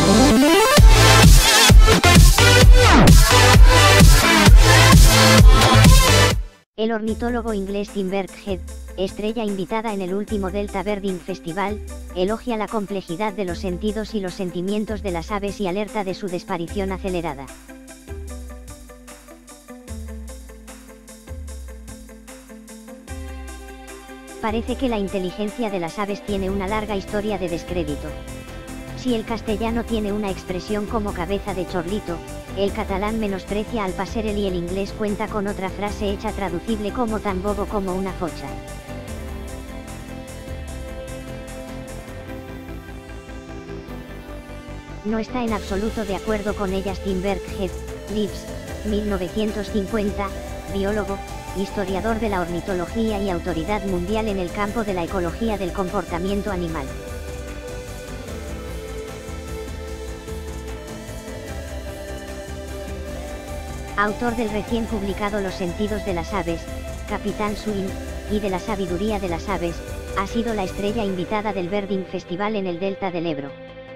El ornitólogo inglés Tim Burkhead, estrella invitada en el último Delta Birding Festival, elogia la complejidad de los sentidos y los sentimientos de las aves y alerta de su desaparición acelerada. Parece que la inteligencia de las aves tiene una larga historia de descrédito. Si el castellano tiene una expresión como cabeza de chorlito, el catalán menosprecia al passerel y el inglés cuenta con otra frase hecha traducible como tan bobo como una focha. No está en absoluto de acuerdo con ellas Tim Burkhead, Leaves, 1950, biólogo, historiador de la ornitología y autoridad mundial en el campo de la ecología del comportamiento animal. Autor del recién publicado Los sentidos de las aves, Capitán Swing, y de la sabiduría de las aves, ha sido la estrella invitada del Birding Festival en el Delta del Ebro.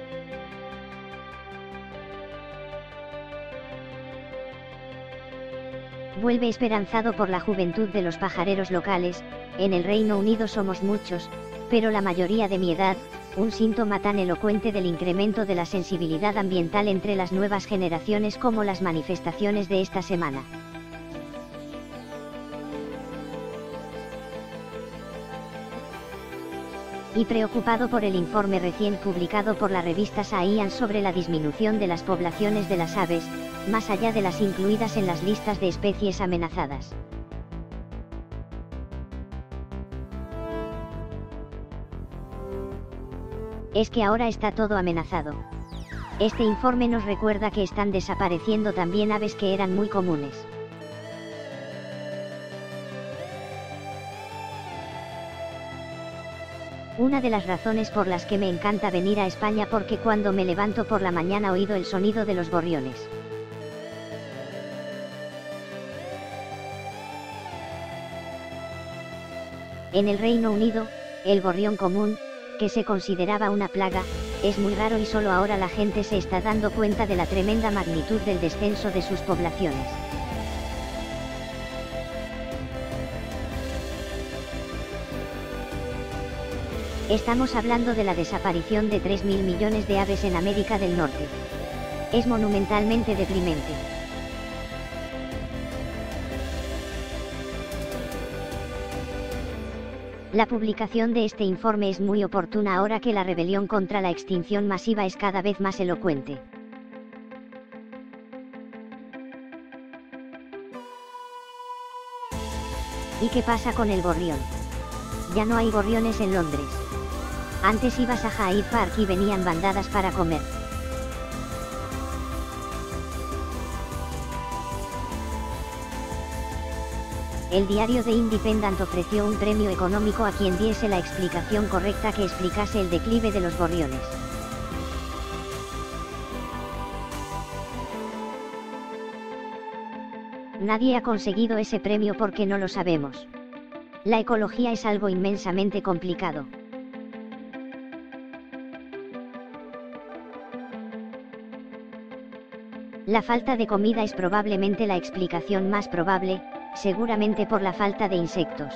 Vuelve esperanzado por la juventud de los pajareros locales. En el Reino Unido somos muchos, pero la mayoría de mi edad, un síntoma tan elocuente del incremento de la sensibilidad ambiental entre las nuevas generaciones como las manifestaciones de esta semana. Y preocupado por el informe recién publicado por la revista Science sobre la disminución de las poblaciones de las aves, más allá de las incluidas en las listas de especies amenazadas. Es que ahora está todo amenazado. Este informe nos recuerda que están desapareciendo también aves que eran muy comunes. Una de las razones por las que me encanta venir a España porque cuando me levanto por la mañana oído el sonido de los gorriones. En el Reino Unido, el gorrión común, que se consideraba una plaga, es muy raro y solo ahora la gente se está dando cuenta de la tremenda magnitud del descenso de sus poblaciones. Estamos hablando de la desaparición de 3.000 millones de aves en América del Norte. Es monumentalmente deprimente. La publicación de este informe es muy oportuna ahora que la rebelión contra la extinción masiva es cada vez más elocuente. ¿Y qué pasa con el gorrión? Ya no hay gorriones en Londres. Antes ibas a Hyde Park y venían bandadas para comer. El diario The Independent ofreció un premio económico a quien diese la explicación correcta que explicase el declive de los gorriones. Nadie ha conseguido ese premio porque no lo sabemos. La ecología es algo inmensamente complicado. La falta de comida es probablemente la explicación más probable, seguramente por la falta de insectos.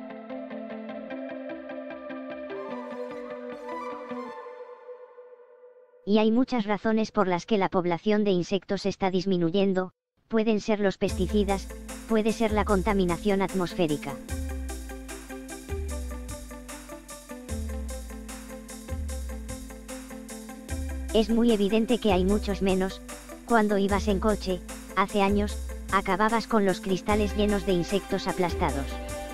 Y hay muchas razones por las que la población de insectos está disminuyendo, pueden ser los pesticidas, puede ser la contaminación atmosférica. Es muy evidente que hay muchos menos. Cuando ibas en coche, hace años, acababas con los cristales llenos de insectos aplastados.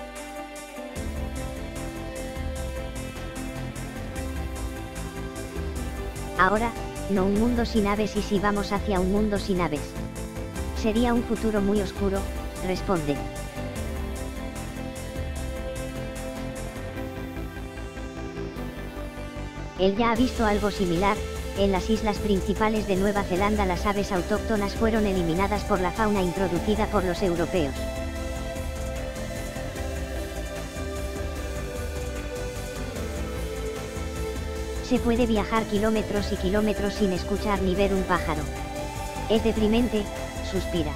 Ahora, no un mundo sin aves y si vamos hacia un mundo sin aves. Sería un futuro muy oscuro, responde. Él ya ha visto algo similar. En las islas principales de Nueva Zelanda las aves autóctonas fueron eliminadas por la fauna introducida por los europeos. Se puede viajar kilómetros y kilómetros sin escuchar ni ver un pájaro. Es deprimente, suspira.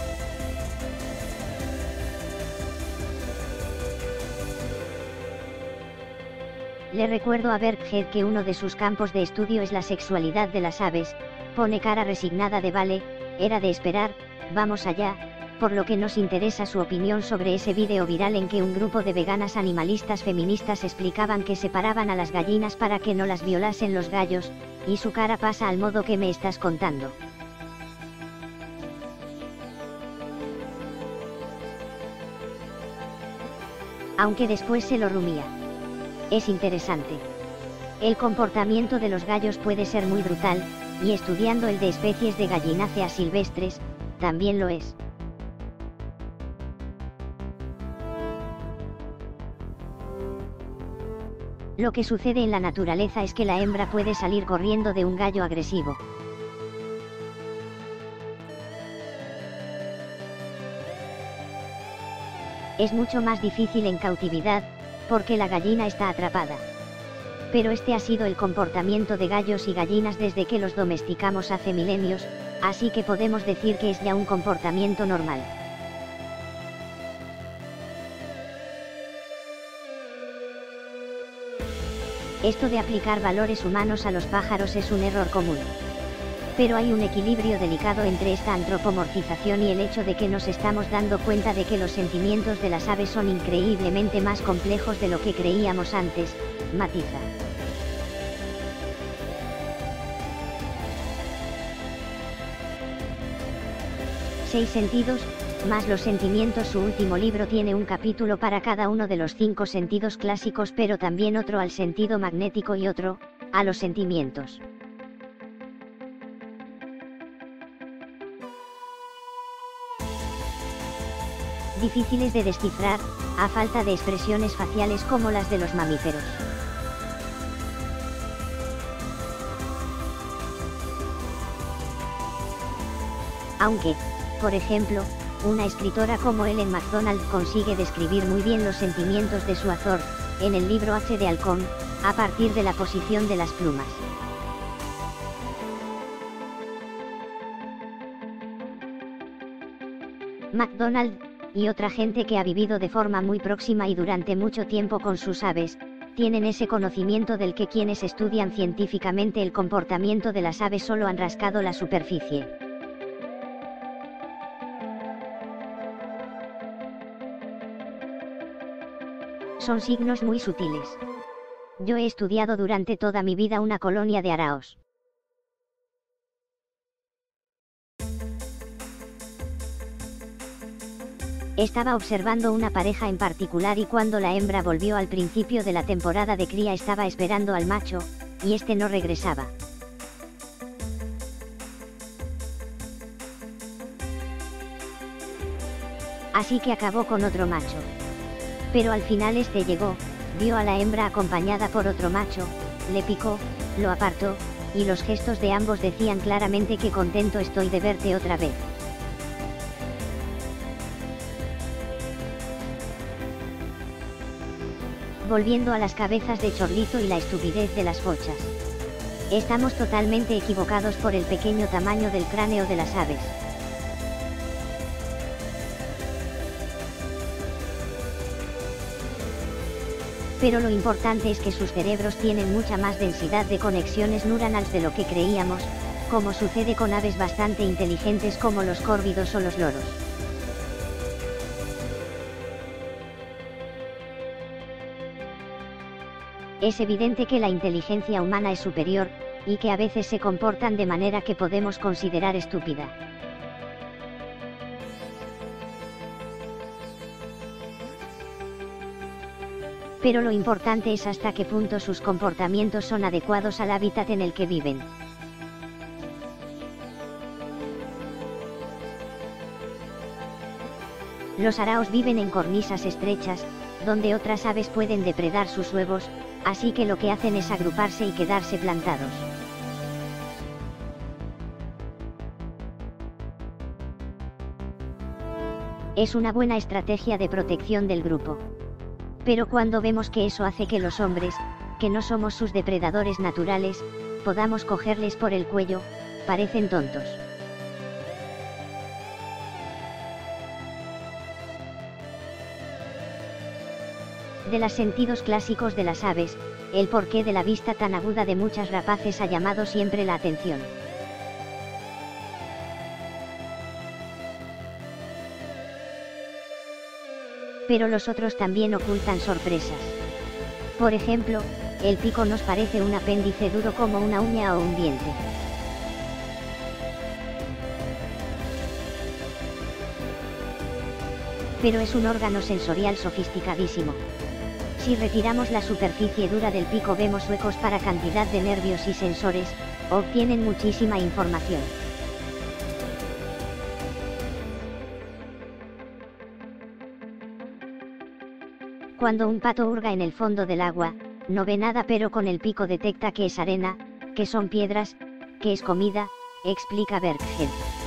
Le recuerdo a Berkhead que uno de sus campos de estudio es la sexualidad de las aves, pone cara resignada de vale, era de esperar, vamos allá, por lo que nos interesa su opinión sobre ese vídeo viral en que un grupo de veganas animalistas feministas explicaban que separaban a las gallinas para que no las violasen los gallos, y su cara pasa al modo que me estás contando. Aunque después se lo rumía. Es interesante. El comportamiento de los gallos puede ser muy brutal, y estudiando el de especies de gallináceas silvestres, también lo es. Lo que sucede en la naturaleza es que la hembra puede salir corriendo de un gallo agresivo. Es mucho más difícil en cautividad, porque la gallina está atrapada. Pero este ha sido el comportamiento de gallos y gallinas desde que los domesticamos hace milenios, así que podemos decir que es ya un comportamiento normal. Esto de aplicar valores humanos a los pájaros es un error común. Pero hay un equilibrio delicado entre esta antropomorfización y el hecho de que nos estamos dando cuenta de que los sentimientos de las aves son increíblemente más complejos de lo que creíamos antes, matiza. Seis sentidos, más los sentimientos. Su último libro tiene un capítulo para cada uno de los 5 sentidos clásicos, pero también otro al sentido magnético y otro, a los sentimientos. Difíciles de descifrar, a falta de expresiones faciales como las de los mamíferos. Aunque, por ejemplo, una escritora como Ellen MacDonald consigue describir muy bien los sentimientos de su Azor, en el libro H de Halcón, a partir de la posición de las plumas. MacDonald, y otra gente que ha vivido de forma muy próxima y durante mucho tiempo con sus aves, tienen ese conocimiento del que quienes estudian científicamente el comportamiento de las aves solo han rascado la superficie. Son signos muy sutiles. Yo he estudiado durante toda mi vida una colonia de araos. Estaba observando una pareja en particular y cuando la hembra volvió al principio de la temporada de cría estaba esperando al macho, y este no regresaba. Así que acabó con otro macho. Pero al final este llegó, vio a la hembra acompañada por otro macho, le picó, lo apartó, y los gestos de ambos decían claramente que contento estoy de verte otra vez. Volviendo a las cabezas de chorlito y la estupidez de las fochas. Estamos totalmente equivocados por el pequeño tamaño del cráneo de las aves. Pero lo importante es que sus cerebros tienen mucha más densidad de conexiones neuronales de lo que creíamos, como sucede con aves bastante inteligentes como los córvidos o los loros. Es evidente que la inteligencia humana es superior, y que a veces se comportan de manera que podemos considerar estúpida. Pero lo importante es hasta qué punto sus comportamientos son adecuados al hábitat en el que viven. Los araos viven en cornisas estrechas, donde otras aves pueden depredar sus huevos, así que lo que hacen es agruparse y quedarse plantados. Es una buena estrategia de protección del grupo. Pero cuando vemos que eso hace que los hombres, que no somos sus depredadores naturales, podamos cogerles por el cuello, parecen tontos. De los sentidos clásicos de las aves, el porqué de la vista tan aguda de muchas rapaces ha llamado siempre la atención. Pero los otros también ocultan sorpresas. Por ejemplo, el pico nos parece un apéndice duro como una uña o un diente. Pero es un órgano sensorial sofisticadísimo. Si retiramos la superficie dura del pico vemos huecos para cantidad de nervios y sensores, obtienen muchísima información. Cuando un pato hurga en el fondo del agua, no ve nada pero con el pico detecta que es arena, que son piedras, que es comida, explica Berghed.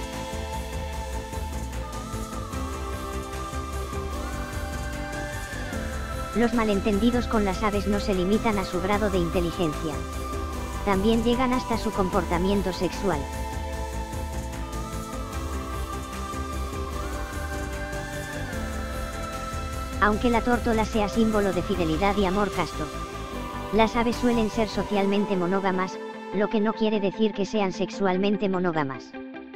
Los malentendidos con las aves no se limitan a su grado de inteligencia. También llegan hasta su comportamiento sexual. Aunque la tórtola sea símbolo de fidelidad y amor casto, las aves suelen ser socialmente monógamas, lo que no quiere decir que sean sexualmente monógamas.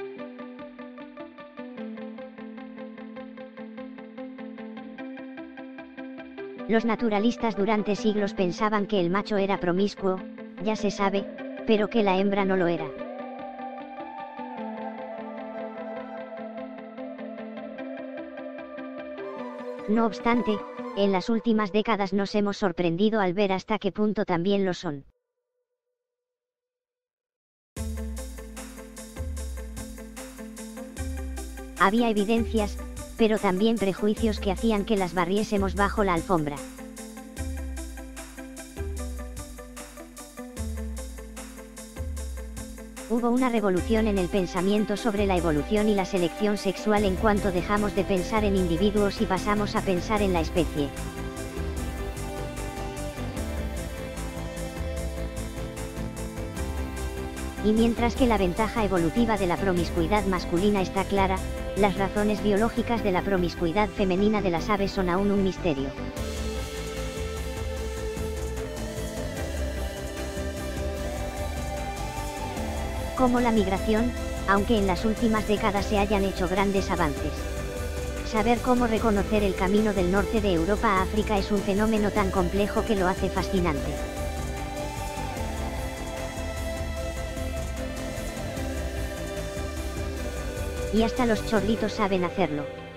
Los naturalistas durante siglos pensaban que el macho era promiscuo, ya se sabe, pero que la hembra no lo era. No obstante, en las últimas décadas nos hemos sorprendido al ver hasta qué punto también lo son. Había evidencias, pero también prejuicios que hacían que las barriésemos bajo la alfombra. Hubo una revolución en el pensamiento sobre la evolución y la selección sexual en cuanto dejamos de pensar en individuos y pasamos a pensar en la especie. Y mientras que la ventaja evolutiva de la promiscuidad masculina está clara, las razones biológicas de la promiscuidad femenina de las aves son aún un misterio. Como la migración, aunque en las últimas décadas se hayan hecho grandes avances. Saber cómo reconocer el camino del norte de Europa a África es un fenómeno tan complejo que lo hace fascinante. Y hasta los chorlitos saben hacerlo.